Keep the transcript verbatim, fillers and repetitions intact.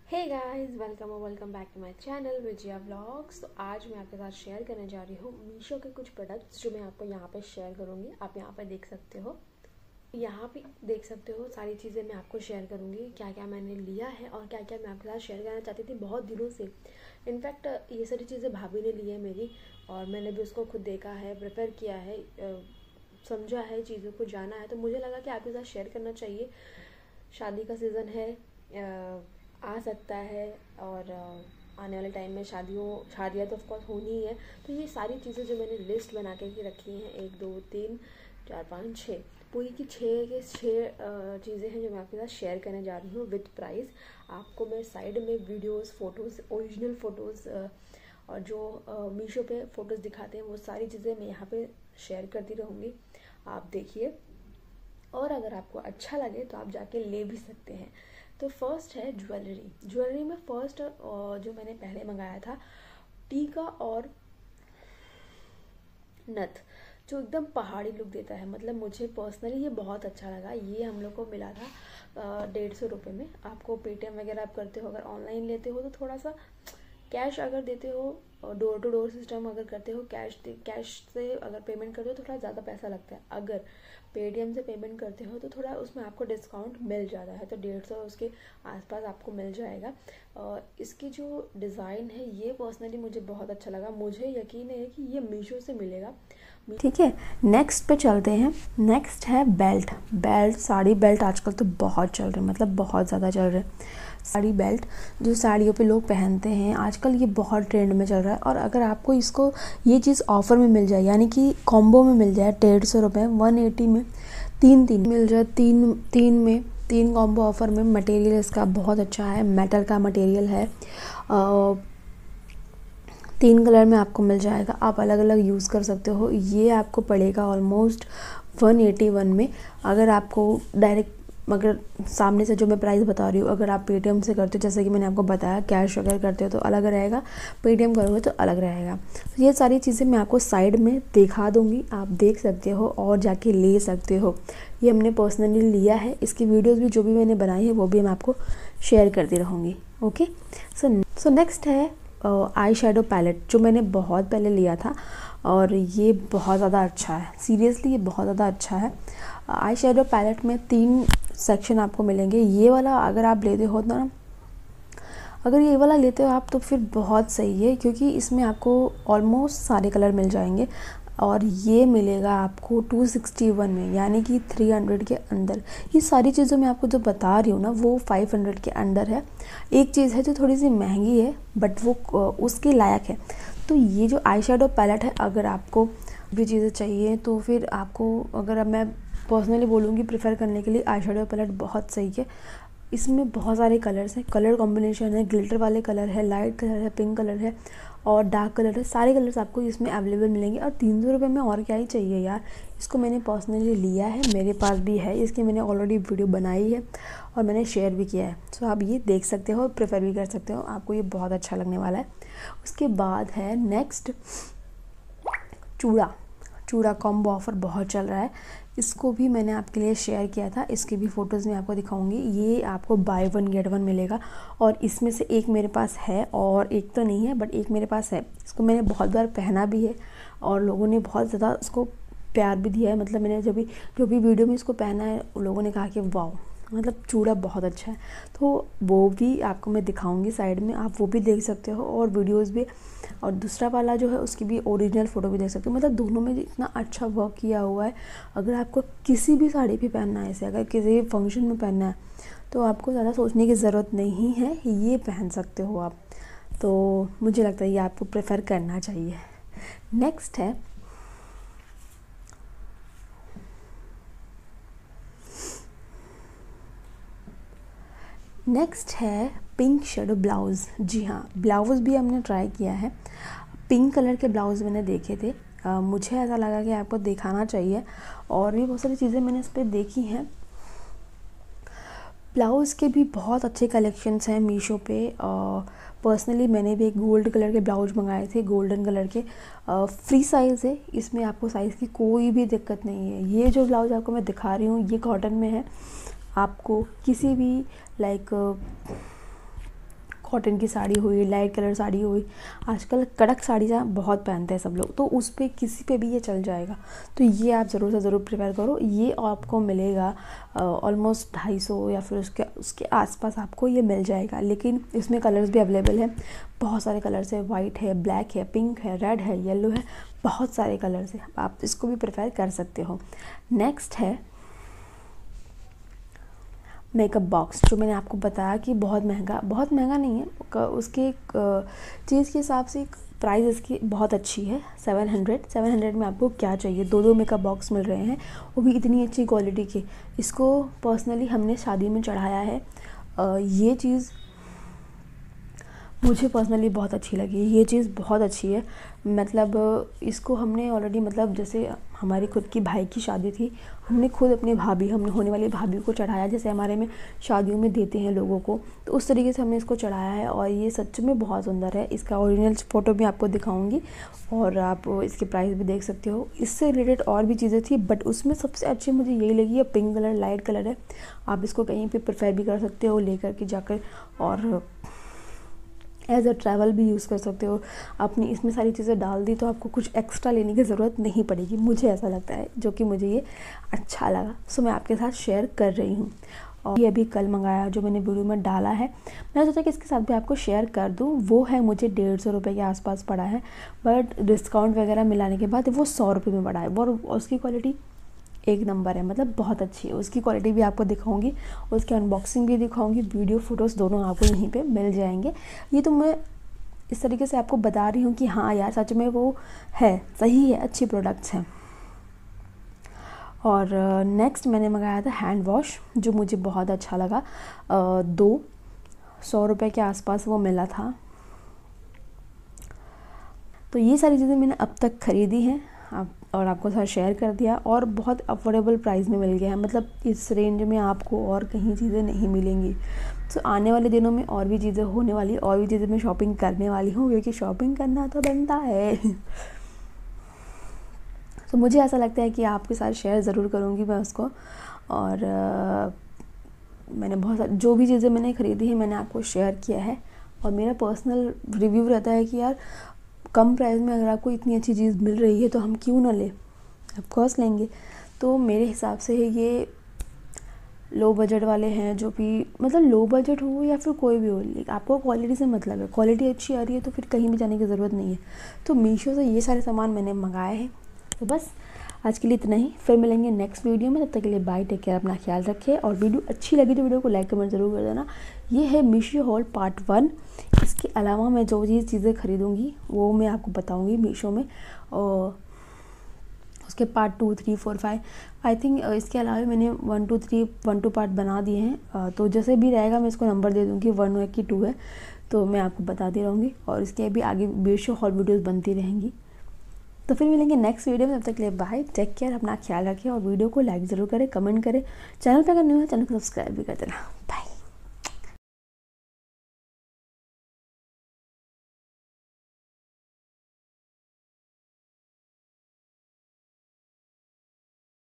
हे guys, welcome और welcome back to my channel Vijaya vlogs. तो आज मैं आपके साथ शेयर करने जा रही हूँ मीशो के कुछ प्रोडक्ट्स जो मैं आपको यहाँ पे शेयर करूँगी। आप यहाँ पे देख सकते हो, यहाँ पे देख सकते हो सारी चीज़ें मैं आपको शेयर करूँगी, क्या क्या मैंने लिया है और क्या क्या मैं आपके साथ शेयर करना चाहती थी बहुत दिनों से। इनफैक्ट ये सारी चीज़ें भाभी ने ली है मेरी, और मैंने भी उसको खुद देखा है, प्रेफर किया है, समझा है, चीज़ों को जाना है, तो मुझे लगा कि आपके साथ शेयर करना चाहिए। शादी का सीज़न है, आ सकता है, और आने वाले टाइम में शादियों शादियाँ तो ऑफकोर्स होनी ही है। तो ये सारी चीज़ें जो मैंने लिस्ट बना के रखी हैं, एक दो तीन चार पाँच छः, पूरी की छः के छः चीज़ें हैं जो मैं आपके साथ शेयर करने जा रही हूँ विद प्राइस। आपको मैं साइड में वीडियोस, फ़ोटोज़, ओरिजिनल फ़ोटोज़ और जो मीशो पे फ़ोटोज़ दिखाते हैं वो सारी चीज़ें मैं यहाँ पे शेयर करती रहूँगी। आप देखिए, और अगर आपको अच्छा लगे तो आप जाके ले भी सकते हैं। तो फर्स्ट है ज्वेलरी। ज्वेलरी में फर्स्ट जो मैंने पहले मंगाया था टीका और नथ, जो एकदम पहाड़ी लुक देता है। मतलब मुझे पर्सनली ये बहुत अच्छा लगा। ये हम लोग को मिला था डेढ़ सौ रुपये में। आपको पेटीएम वगैरह आप करते हो, अगर ऑनलाइन लेते हो तो थोड़ा सा कैश अगर देते हो, डोर टू डोर सिस्टम अगर करते हो, कैश कैश से अगर पेमेंट करते हो तो थोड़ा ज़्यादा पैसा लगता है। अगर पेटीएम से पेमेंट करते हो तो थोड़ा उसमें आपको डिस्काउंट मिल जाता है, तो डेढ़ सौ उसके आसपास आपको मिल जाएगा। और इसकी जो डिज़ाइन है ये पर्सनली मुझे बहुत अच्छा लगा। मुझे यकीन है कि ये मीशो से मिलेगा। ठीक है, नेक्स्ट पे चलते हैं। नेक्स्ट है बेल्ट। बेल्ट, साड़ी बेल्ट आजकल तो बहुत चल रहे हैं, मतलब बहुत ज़्यादा चल रहे हैं। साड़ी बेल्ट जो साड़ियों पे लोग पहनते हैं आजकल, ये बहुत ट्रेंड में चल रहा है। और अगर आपको इसको ये चीज़ ऑफ़र में मिल जाए, यानी कि कॉम्बो में मिल जाए, डेढ़ सौ रुपये वन एटी में तीन तीन मिल जाए, तीन तीन में तीन कॉम्बो ऑफ़र में। मटेरियल इसका बहुत अच्छा है, मेटल का मटेरियल है, आ, तीन कलर में आपको मिल जाएगा, आप अलग अलग यूज़ कर सकते हो। ये आपको पड़ेगा ऑलमोस्ट वन एटी वन में। अगर आपको डायरेक्ट, अगर सामने से जो मैं प्राइस बता रही हूँ, अगर आप पेटीएम से करते हो, जैसे कि मैंने आपको बताया, कैश अगर करते हो तो अलग रहेगा, पेटीएम करोगे तो अलग रहेगा। तो ये सारी चीज़ें मैं आपको साइड में दिखा दूँगी, आप देख सकते हो और जाके ले सकते हो। ये हमने पर्सनली लिया है, इसकी वीडियोज़ भी जो भी मैंने बनाई है वो भी मैं आपको शेयर करती रहूँगी। ओके, सो सो नेक्स्ट है आई शेडो पैलेट, जो मैंने बहुत पहले लिया था और ये बहुत ज़्यादा अच्छा है। सीरियसली ये बहुत ज़्यादा अच्छा है। आई शेडो पैलेट में तीन सेक्शन आपको मिलेंगे। ये वाला अगर आप लेते हो ना, अगर ये वाला लेते हो आप तो फिर बहुत सही है, क्योंकि इसमें आपको ऑलमोस्ट सारे कलर मिल जाएंगे। और ये मिलेगा आपको टू सिक्सटी वन में, यानी कि थ्री हंड्रेड के अंदर। ये सारी चीज़ों मैं आपको जो बता रही हूँ ना, वो फाइव हंड्रेड के अंदर है। एक चीज़ है जो थोड़ी सी महंगी है, बट वो उसके लायक है। तो ये जो आई शेडो पैलेट है, अगर आपको भी चीज़ें चाहिए तो फिर आपको, अगर अब मैं पर्सनली बोलूँगी प्रेफर करने के लिए, आई शेडो पैलेट बहुत सही है। इसमें बहुत सारे कलर्स हैं, कलर कॉम्बिनेशन है, ग्लिटर वाले कलर है, लाइट कलर है, पिंक कलर है और डार्क कलर है। सारे कलर्स आपको इसमें अवेलेबल मिलेंगे। और तीन सौ रुपये में और क्या ही चाहिए यार। इसको मैंने पर्सनली लिया है, मेरे पास भी है, इसकी मैंने ऑलरेडी वीडियो बनाई है और मैंने शेयर भी किया है। सो आप ये देख सकते हो, प्रेफर भी कर सकते हो, आपको ये बहुत अच्छा लगने वाला है। उसके बाद है नेक्स्ट चूड़ा। चूड़ा कॉम्बो ऑफ़र बहुत चल रहा है, इसको भी मैंने आपके लिए शेयर किया था, इसकी भी फ़ोटोज़ मैं आपको दिखाऊंगी। ये आपको बाय वन गेट वन मिलेगा, और इसमें से एक मेरे पास है और एक तो नहीं है, बट एक मेरे पास है। इसको मैंने बहुत बार पहना भी है और लोगों ने बहुत ज़्यादा इसको प्यार भी दिया है। मतलब मैंने जब भी जो भी वीडियो में इसको पहना है, लोगों ने कहा कि वाओ, मतलब चूड़ा बहुत अच्छा है। तो वो भी आपको मैं दिखाऊंगी साइड में, आप वो भी देख सकते हो और वीडियोस भी। और दूसरा वाला जो है उसकी भी ओरिजिनल फ़ोटो भी देख सकते हो। मतलब दोनों में इतना अच्छा वर्क किया हुआ है। अगर आपको किसी भी साड़ी पे पहनना है, इसे अगर किसी फंक्शन में पहनना है, तो आपको ज़्यादा सोचने की ज़रूरत नहीं है, ये पहन सकते हो आप। तो मुझे लगता है ये आपको प्रेफर करना चाहिए। नेक्स्ट है नेक्स्ट है पिंक शेडो ब्लाउज़। जी हाँ, ब्लाउज़ भी हमने ट्राई किया है। पिंक कलर के ब्लाउज़ मैंने देखे थे, आ, मुझे ऐसा लगा कि आपको दिखाना चाहिए। और भी बहुत सारी चीज़ें मैंने इस पर देखी हैं। ब्लाउज़ के भी बहुत अच्छे कलेक्शंस हैं मीशो पे। पर्सनली मैंने भी एक गोल्ड कलर के ब्लाउज मंगाए थे, गोल्डन कलर के। फ्री साइज़ है, इसमें आपको साइज़ की कोई भी दिक्कत नहीं है। ये जो ब्लाउज़ आपको मैं दिखा रही हूँ, ये कॉटन में है। आपको किसी भी लाइक कॉटन की साड़ी हुई, लाइट कलर साड़ी हुई, आजकल कड़क साड़ियाँ बहुत पहनते हैं सब लोग, तो उस पर किसी पे भी ये चल जाएगा। तो ये आप ज़रूर से ज़रूर प्रिफर करो। ये आपको मिलेगा ऑलमोस्ट ढाई सौ या फिर उसके उसके आसपास आपको ये मिल जाएगा। लेकिन इसमें कलर्स भी अवेलेबल हैं, बहुत सारे कलर्स है, वाइट है, ब्लैक है, पिंक है, रेड है, येलो है, बहुत सारे कलर्स हैं, आप इसको भी प्रेफर कर सकते हो। नेक्स्ट है मेकअप बॉक्स, जो मैंने आपको बताया कि बहुत महंगा बहुत महंगा नहीं है, उसके चीज़ के हिसाब से प्राइस इसकी बहुत अच्छी है। सेवन हंड्रेड सेवन हंड्रेड में आपको क्या चाहिए, दो दो मेकअप बॉक्स मिल रहे हैं, वो भी इतनी अच्छी क्वालिटी के। इसको पर्सनली हमने शादी में चढ़ाया है। ये चीज़ मुझे पर्सनली बहुत अच्छी लगी, ये चीज़ बहुत अच्छी है। मतलब इसको हमने ऑलरेडी, मतलब जैसे हमारी खुद की भाई की शादी थी, हमने खुद अपनी भाभी, हमने होने वाली भाभी को चढ़ाया, जैसे हमारे में शादियों में देते हैं लोगों को, तो उस तरीके से हमने इसको चढ़ाया है। और ये सच में बहुत सुंदर है। इसका ओरिजिनल फ़ोटो भी आपको दिखाऊंगी और आप इसके प्राइस भी देख सकते हो। इससे रिलेटेड और भी चीज़ें थी, बट उसमें सबसे अच्छी मुझे यही लगी है। पिंक कलर, लाइट कलर है, आप इसको कहीं पर प्रेफर भी कर सकते हो लेकर के जाकर, और एज अ ट्रैवल भी यूज़ कर सकते हो। आपने इसमें सारी चीज़ें डाल दी तो आपको कुछ एक्स्ट्रा लेने की ज़रूरत नहीं पड़ेगी, मुझे ऐसा लगता है, जो कि मुझे ये अच्छा लगा। सो मैं आपके साथ शेयर कर रही हूँ। और ये अभी कल मंगाया, जो मैंने वीडियो में डाला है, मैंने सोचा कि इसके साथ भी आपको शेयर कर दूँ। वो है मुझे डेढ़ सौ रुपये के आसपास पड़ा है, बट डिस्काउंट वगैरह मिलाने के बाद वो सौ रुपये में पड़ा है। और उसकी क्वालिटी एक नंबर है, मतलब बहुत अच्छी है। उसकी क्वालिटी भी आपको दिखाऊंगी, उसकी अनबॉक्सिंग भी दिखाऊंगी, वीडियो फोटोज़ दोनों आपको यहीं पे मिल जाएंगे। ये तो मैं इस तरीके से आपको बता रही हूँ कि हाँ यार सच में वो है, सही है, अच्छी प्रोडक्ट्स हैं। और नेक्स्ट मैंने मंगाया था हैंड वॉश, जो मुझे बहुत अच्छा लगा। दो सौ रुपये के आसपास वो मिला था। तो ये सारी चीज़ें मैंने अब तक ख़रीदी हैं आप और आपको साथ शेयर कर दिया, और बहुत अफोर्डेबल प्राइस में मिल गया है। मतलब इस रेंज में आपको और कहीं चीज़ें नहीं मिलेंगी। तो आने वाले दिनों में और भी चीज़ें होने वाली, और भी चीज़ें मैं शॉपिंग करने वाली हूँ, क्योंकि शॉपिंग करना तो बनता है। तो मुझे ऐसा लगता है कि आपके साथ शेयर ज़रूर करूँगी मैं उसको। और आ, मैंने बहुत सारी जो भी चीज़ें मैंने ख़रीदी है मैंने आपको शेयर किया है। और मेरा पर्सनल रिव्यू रहता है कि यार कम प्राइस में अगर आपको इतनी अच्छी चीज़ मिल रही है तो हम क्यों ना लें, ऑफ कोर्स लेंगे। तो मेरे हिसाब से ये लो बजट वाले हैं, जो भी मतलब लो बजट हो या फिर कोई भी हो, आपको क्वालिटी से मतलब है, क्वालिटी अच्छी आ रही है तो फिर कहीं भी जाने की ज़रूरत नहीं है। तो मीशो से ये सारे सामान मैंने मंगाए हैं। तो बस आज के लिए इतना ही, फिर मिलेंगे नेक्स्ट वीडियो में। तब तक के लिए बाय, टेक केयर, अपना ख्याल रखिए। और वीडियो अच्छी लगी तो वीडियो को लाइक कमेंट ज़रूर कर देना। ये है मीशो हॉल पार्ट वन। इसके अलावा मैं जो चीज़ चीज़ें खरीदूँगी वो मैं आपको बताऊँगी मीशो में, और उसके part two three four five I think इसके अलावा मैंने one two three one two part बना दिए हैं। तो जैसे भी रहेगा मैं इसको नंबर दे दूँगी, वन है कि टू है, तो मैं आपको बताती रहूँगी। और इसके भी आगे मीशो हॉल वीडियोज़ बनती रहेंगी। तो फिर मिलेंगे नेक्स्ट वीडियो में। तब तक के लिए बाय, टेक केयर, अपना ख्याल रखें। और वीडियो को लाइक ज़रूर करें, कमेंट करें, चैनल पर अगर न्यू है चैनल को सब्सक्राइब भी कर देना।